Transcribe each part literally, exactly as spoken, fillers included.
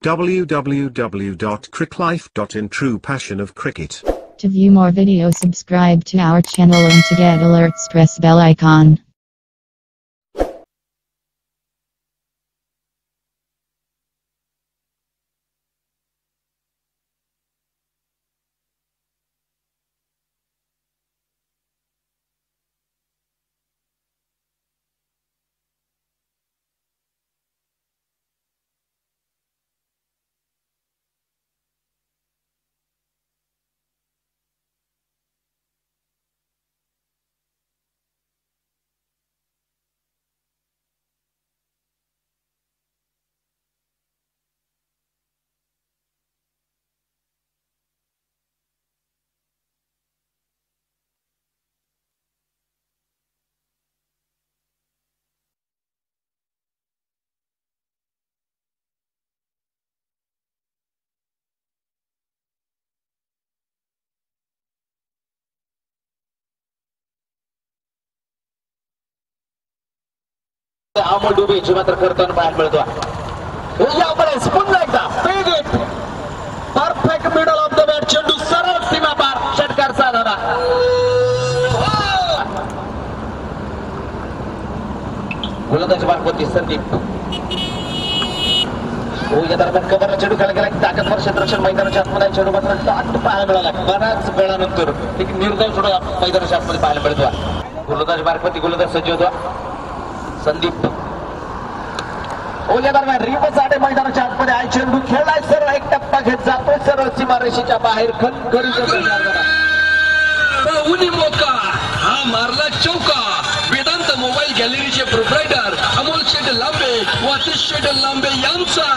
w w w dot cricklife dot in. True passion of cricket. To view more videos, subscribe to our channel, and to get alerts press bell icon. Amol डुबे मात्र करताना पाहायला मिळतो. यावेळेस पुन्हा एकदा big hit, perfect middle of the bat, चेंडू सरळ सीमा पार, षटकार साधला. गोलंदाजी मार्फत संदीप हो या दरम्यान कव्हरला चेंडू खेळला गेला. ताकदवर क्षेत्ररक्षण मैदानाच्या आतमध्ये चेंडू मात्र दाट पाहायला मिळाला. बऱ्याच वेळानंतर एक निर्दय सोडा मैदानाच्या आतमध्ये पाहायला मिळतो. गोलंदाजी मार्फत गोलंदाज सज्ज होतो संदीप. ओल्या दरम्यान रिवर्स आटे मैदानाच्या आतमध्ये आहे. चेंडू खेळलाय सरळ, एक टप्पा घेत जातोय सरळ सीमारेषेच्या बाहेर. उनी मोका हा मारला चौका. वेदांत मोबाईल गॅलरीचे प्रोप्रायटर अमोल शेठ लांबे व आतिश शेठ लांबे यांचा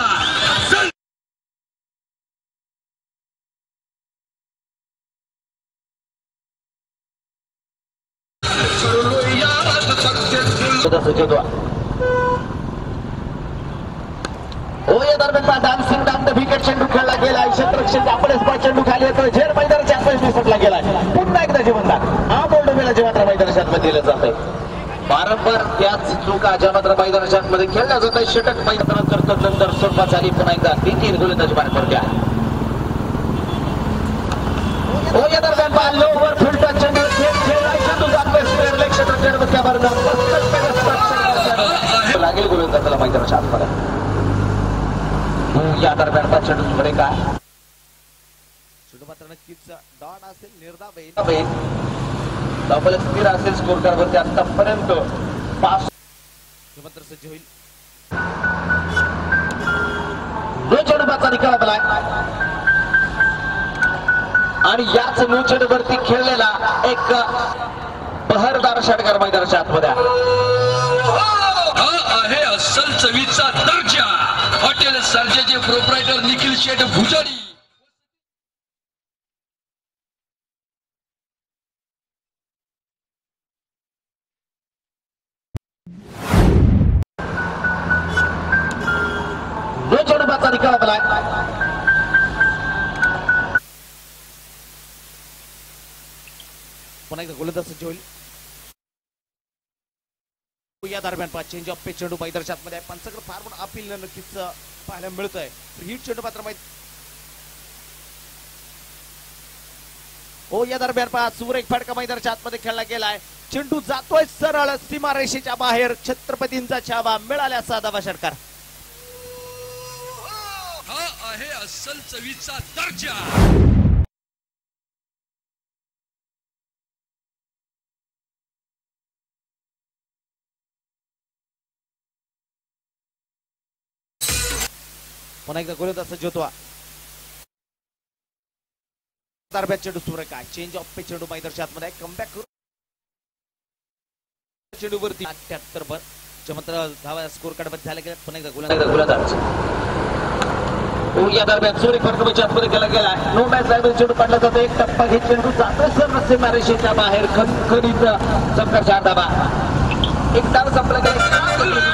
दरम्यान डान्सिंग डाऊन द विकेट चेंडू खेळला गेला. क्षेत्ररक्षण आपलेच चेंडू खाली येतोय. झेर मैदानाच्या आतमध्ये निसटला गेलाय. पुन्हा एकदा जीवनदान अमोल डुबेला जे मात्र मैदानाच्या आतमध्ये दिलं जातंय. वारंवार त्याच चुका ज्या मात्र मैदानाच्या आतमध्ये खेळल्या जात आहे. षटक मैदानानंतर नंतर सोडवा झाली. पुन्हा एकदा तीन गोलंदाजी मार्ग करत्या. हो या दरम्यान बाल लोवर फिल्टर चेंडू खेळलाय. चेंडू जातोय स्क्वेअर लेग क्षेत्ररक्षण बसल्यावर लागेल गोलंदाजाला मैदानाच्या आतमध्ये. या दरम्यानचा चेंडू पुढे काय चेंडू मात्र नक्कीच डॉट असेल, निर्धाव येईल, डबल स्पीड असेल. स्कोर कार्डवरती आतापर्यंत पाच मात्र सज्ज होईल. नो चेंडूचा निकाल आलाय आणि याच नो चेंडूवरती खेळलेला एक बहरदार षटकार मैदानाच्या आतमध्ये आहे. असल चवीचा दर्जा. हॉटेल सर्जेचे प्रोप्रायटर निखिल शेठ भुजाडी. नो चेंडूचा निकाल आलाय. पुन्हा एकदा गोलंदाज सज्ज होईल. या दरम्यान पाच चेंज ऑफ पे चेंडू मैदानाच्या आतमध्ये आहे. पंचकर फार पण अपील नक्कीच पाहायला मिळत आहे. हिट चेंडू मात्र माहित हो या दरम्यान पाच सुरेख फटका मैदानाच्या आतमध्ये खेळला गेलाय. चेंडू जातोय सरळ सीमारेषेच्या बाहेर. छत्रपतींचा छावा मिळाल्याचा दावा षटकार. हा आहे असल चवीचा दर्जा. पुन्हा एकदा गोलंदाज सज्ज होतो. दरम्यान चेंडू सुरेख आहे. चेंज ऑफ पे चेंडू मैदानाच्या आतमध्ये कमबॅक करू चेंडूवरती अठ्ठ्याहत्तर वर मात्र धावा स्कोर कार्ड मध्ये झाले. पुन्हा एकदा गोलंदाज या दरम्यान सुरेख फटका आतमध्ये केला गेला. नो मॅच लाईव्ह चेंडू पडला जातो. एक टप्पा घेत चेंडू जातोय सरळ सीमारेषेच्या बाहेर. खणखणीत चमका चार धावा. एक डाव संपला गेला.